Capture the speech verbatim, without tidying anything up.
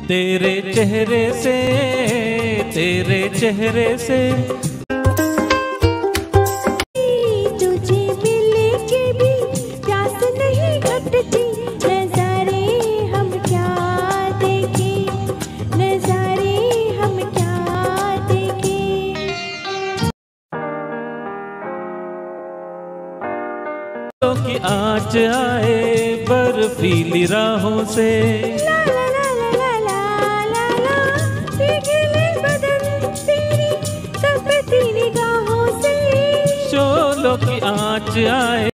तेरे चेहरे से, तेरे चेहरे से तुझे मिलने के भी प्यास नहीं घटती। नजारे हम क्या देखें, नजारे हम क्या देखें। तो की आँच आए बर्फीली राहों से, ला ला ला ला ला ला ला पिघले बदन तेरी तपती निगाहों से। शोलों की आँच आए